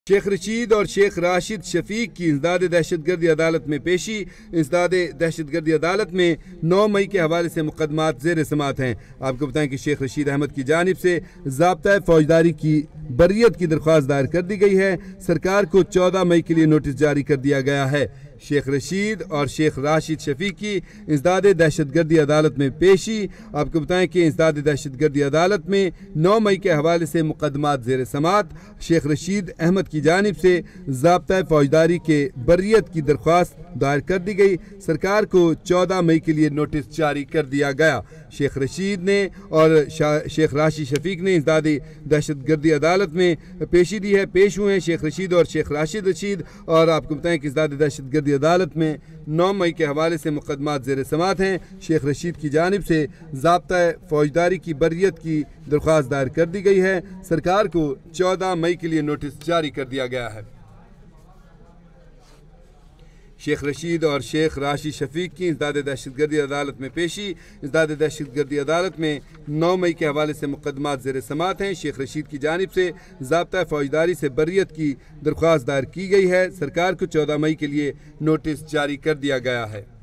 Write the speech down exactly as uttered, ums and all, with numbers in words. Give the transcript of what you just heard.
शेख रशीद और शेख राशिद शफीक की इंसदाद दहशतगर्दी अदालत में पेशी। इंसदाद दहशतगर्दी अदालत में नौ मई के हवाले से मुकदमात ज़ेर समात हैं। आपको बताएं कि शेख रशीद अहमद की जानिब से ज़ाब्ता फौजदारी की बर्रियत की दरख्वास्त दायर कर दी गई है। सरकार को चौदह मई के लिए नोटिस जारी कर दिया गया है। शेख रशीद और शेख राशिद शफीक की इंसदाद दहशतगर्दी अदालत में पेशी। आपको बताएं कि इंसदाद दहशतगर्दी अदालत में नौ मई के हवाले से मुकदमात ज़ेर समात। शेख रशीद अहमद की जानिब से ज़ाब्ता फौजदारी के बर्रियत की दरख्वास्त दायर कर दी गई। सरकार को चौदह मई के लिए नोटिस जारी कर दिया गया। शेख रशीद ने और शेख राशिद शफीक ने इंसदाद दहशतगर्दी अदालत में पेशी दी है। पेश हुए हैं शेख रशीद और शेख राशिद रशीद। और आपको बताएं कि इंसदाद दहशतगर्दी अदालत में नौ मई के हवाले से मुकदमात ज़ेर समात हैं। शेख रशीद की जानिब से ज़ाब्ता फौजदारी की बर्रियत की दरख्वास्त दायर कर दी गई है। सरकार को चौदह मई के लिए नोटिस जारी कर दिया गया है। शेख रशीद और शेख राशिद शफीक की इंसदाद दहशतगर्दी अदालत में पेशी। इंसदाद दहशतगर्दी अदालत में नौ मई के हवाले से मुकदमात ज़ेर समात हैं। शेख रशीद की जानिब से ज़ाब्ता फौजदारी से बर्रियत की दरख्वास्त दायर की गई है। सरकार को चौदह मई के लिए नोटिस जारी कर दिया गया है।